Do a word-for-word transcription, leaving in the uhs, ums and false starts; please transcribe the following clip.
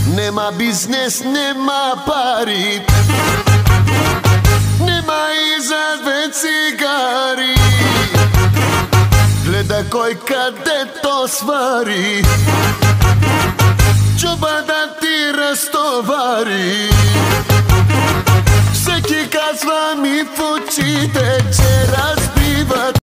Nema biznes, nema pari, nema iza dve cigari. Gleda koj kade to stvari, čuba da ti rastovari. Всеки казва ми в очите, че разбива